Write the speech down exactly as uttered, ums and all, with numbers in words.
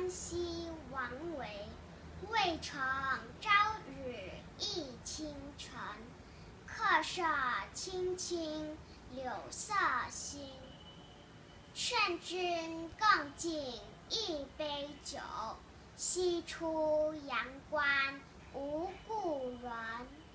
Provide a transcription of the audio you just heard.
西王维，渭城朝雨浥轻尘。客舍青青柳色新，劝君更尽一杯酒，西出阳关无故人。